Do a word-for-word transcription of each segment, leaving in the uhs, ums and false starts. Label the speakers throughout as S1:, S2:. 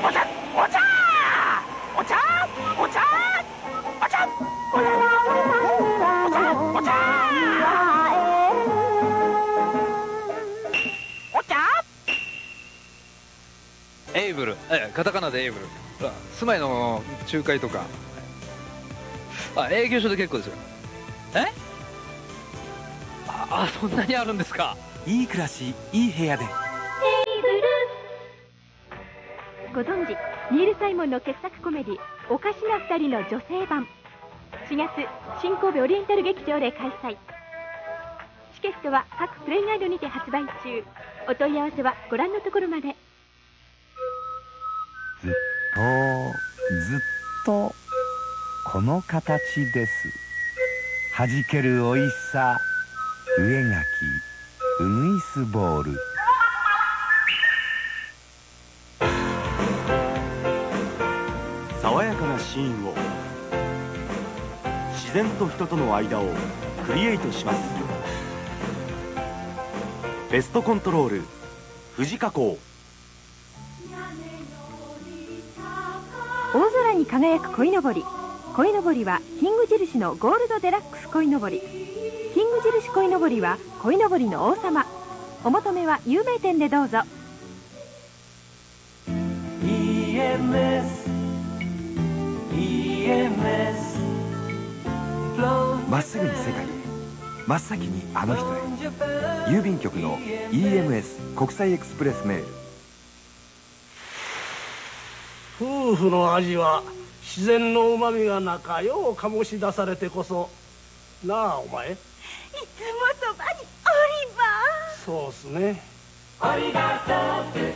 S1: お茶お茶お茶お茶お茶お茶お茶お茶。
S2: エイブル、えカタカナでエイブル。住まいの仲介とか、あ、営業所で結構ですよ。えああ、そんなにあるんですか。
S3: いい暮らし、いい部屋で。
S4: ご存知、ニール・サイモンの傑作コメディ「おかしな二人」の女性版、しがつ新神戸オリエンタル劇場で開催。チケットは各プレイガイドにて発売中。お問い合わせはご覧のところまで。
S5: ずっとずっとこの形です。弾けるおいしさ、上書きウグイスボール。
S6: 爽やかなシーンを、自然と人との間をクリエイトします。ベストコントロール富士加工。
S4: 大空に輝く鯉のぼり。鯉のぼりはキング印のゴールドデラックス鯉のぼり。キング印鯉のぼりは鯉のぼりの王様。お求めは有名店でどうぞ。
S7: イーエムエス イーエムエス
S3: まっすぐに世界へ、真っ先にあの人へ。郵便局の イーエムエス 国際エクスプレスメール。
S8: 夫婦の味は自然のうまみが中よう醸し出されてこそ。なあお前。いつも
S9: そばにオリバー。
S8: そうっすね。
S9: オリバーソース。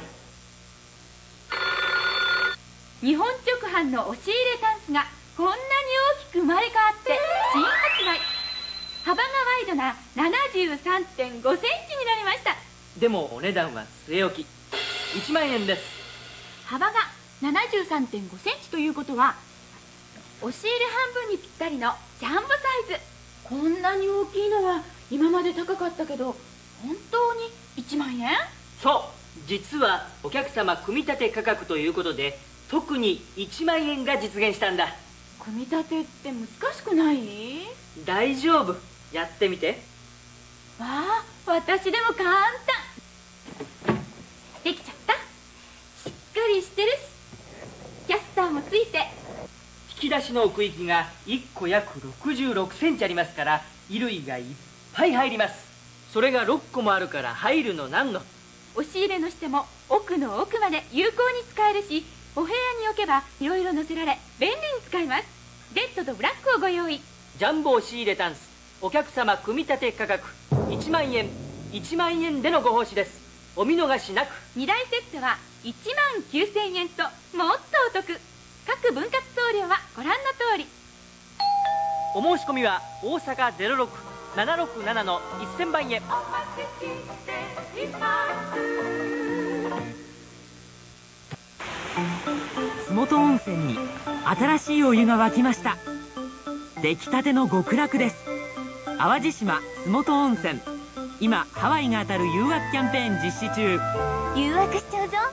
S10: 日本直販の押し入れタンスがこんなに大きく生まれ変わって新発売。幅がワイドな ななじゅうさんてんごセンチになりました。
S11: でもお値段は据え置きいちまんえんです。
S10: 幅が ななじゅうさんてんごセンチということは押し入れ半分にぴったりのジャンボサイズ。こんなに大きいのは今まで高かったけど本当にいちまんえん？
S11: そう、実はお客様組み立て価格ということで特にいちまんえんが実現したんだ。
S10: 組み立てって難しくない？
S11: 大丈夫、やってみて。
S10: わあ、私でも簡単。できちゃった。しっかりしてるしキャスターもついて。
S11: 引き出しの奥行きがいっこ約ろくじゅうろくセンチありますから衣類がいっぱい入ります。それがろっこもあるから入るのなんの。
S10: 押し入れの下も奥の奥まで有効に使えるし、お部屋に置けばいろいろ乗せられ便利に使えます。レッドとブラックをご用意。
S11: ジャンボ押し入れタンス、お客様組み立て価格いちまんえん、いちまんえんでのご奉仕です。お見逃しなく。
S10: にだいセットはいちまんきゅうせんえんともっとお得。各分割送料はご覧の通り。
S11: お申し込みは大阪 ゼロろく ななろくなな のせんばんへ。
S12: 洲本温泉に新しいお湯が湧きました。出来たての極楽です。淡路島洲本温泉、今ハワイが当たる誘惑キャンペーン実施中。
S9: 誘惑しちゃうぞ。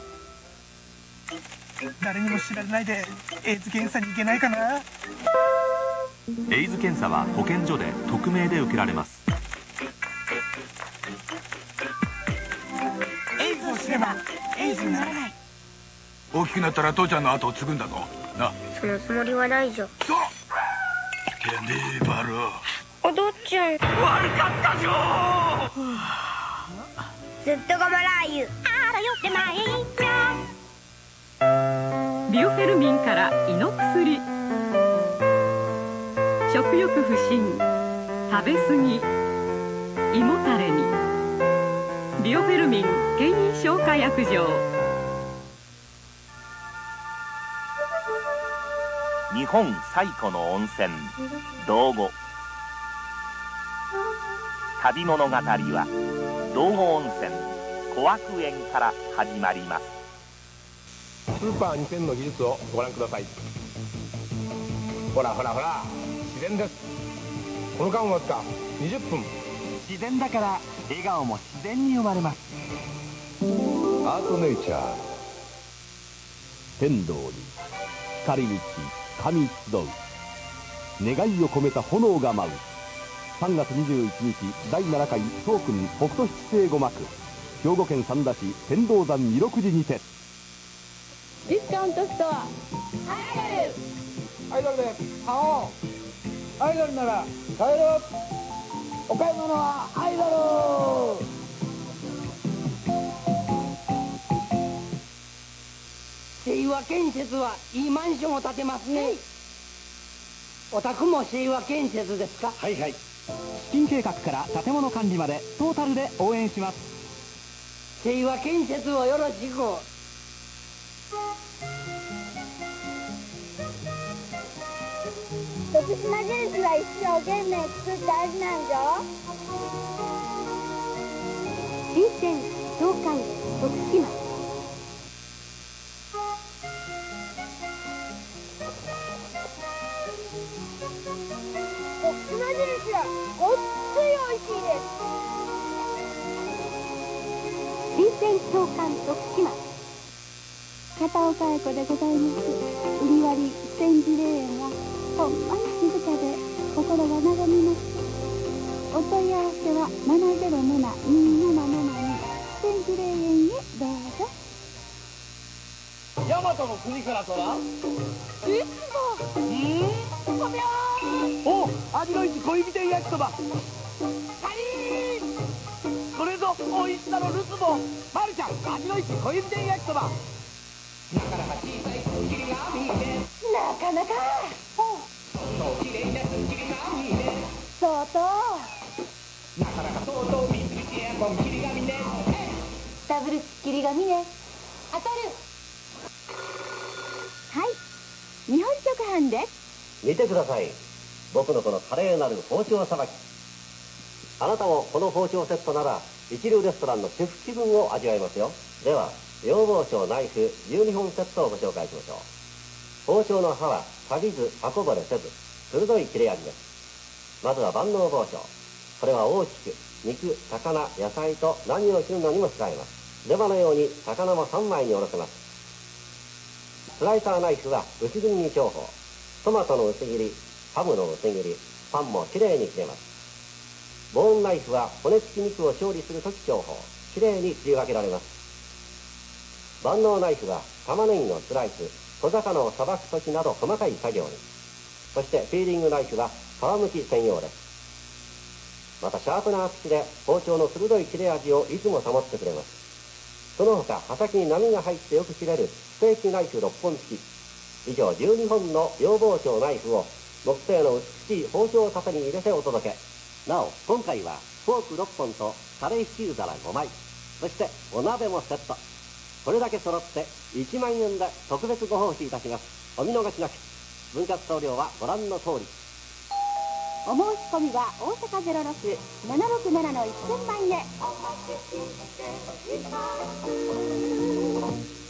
S13: 誰にも知られないでエイズ検査に行けないかな。
S6: エイズ検査は保健所で匿名で受けられます。
S13: エイズを知ればエイズにならない。大きくなったら父ちゃんの後を継ぐんだぞな。
S9: そのつもりはないぞ。
S13: そうてめえバロ。
S9: お父ちゃん悪か
S13: ったじょ。
S9: ずっとごまラー油あらよってまいっちゃ
S12: ビオフェルミンから胃の薬。食欲不振、食べ過ぎ、胃もたれにビオフェルミン健胃消化薬錠。
S14: 日本最古の温泉道後。旅物語は道後温泉小涌園から始まります。
S15: スーパーにせんの技術をご覧ください。ほらほらほら、自然です。この間わずかにじゅっぷん。
S16: 自然だから笑顔も自然に生まれます。
S15: アートネイチャー。
S17: 天道に光道神集う、願いを込めた炎が舞う。さんがつにじゅういちにちだいななかい総訓北斗七星五幕、兵庫県三田市天道山二六寺にて。
S18: ディスカウントストアアイドル、アイドルで買おう、アイドルなら買える、お買い物はアイドル。清和建設はいいマンションを建てますね、はい、お宅も清和建設ですか？
S16: はいはい、資金計画から建物管理までトータルで応援します。
S18: 清和建設をよろしく。
S9: 徳島印は一生懸命作った味なんじゃ。
S4: 臨戦東海徳島。
S9: 徳島印はごっついおいしいです。
S4: 臨戦東海徳島。
S19: 片岡愛子でございます。売り割り千字霊園はほんまに静かで心が和みます。お問い合わせはななゼロなな にーななななに千字霊園へどうぞ。
S18: 大和の国からとらいつもうんごびょうお味のいい小指天焼きそばカリーこれぞおいしさのるつぼ。まるちゃん味のいい小指天焼きそば。なかなか小さいすっきりが見えてなかなかそうきれいなすっきりが見えてそうとなかなかそうとみつみつやこんきりが見ね
S4: ダブルすっきりが見ね当たる。
S19: はい、日本直販です。
S20: 見てください、僕のこの華麗なる包丁さばき。あなたもこの包丁セットなら一流レストランのシェフ気分を味わえますよ。では洋包丁ナイフじゅうにほんセットをご紹介しましょう。包丁の刃は錆びず刃こぼれせず鋭い切れ味です。まずは万能包丁。これは大きく肉、魚、野菜と何を切るのにも使えます。レバのように魚もさんまいにおろせます。スライサーナイフは薄切りに重宝。トマトの薄切り、ハムの薄切り、パンもきれいに切れます。ボーンナイフは骨付き肉を調理するとき重宝。きれいに切り分けられます。万能ナイフは玉ねぎのスライス、小魚をさばくときなど細かい作業に。そしてフィーリングナイフは皮むき専用です。またシャープな厚で包丁の鋭い切れ味をいつも保ってくれます。その他刃先に波が入ってよく切れるステーキナイフろっぽん付き。以上じゅうにほんの洋包丁ナイフを木製の美しい包丁盾に入れてお届け。なお今回はフォークろっぽんとカレーシチュー皿ごまい、そしてお鍋もセット。これだけ揃っていちまんえんで特別ご奉仕いたします。お見逃しなく。分割送料はご覧の通り。
S19: お申し込みは大阪 ゼロろく ななろくなな いち ぜろ ぜろ まんへ。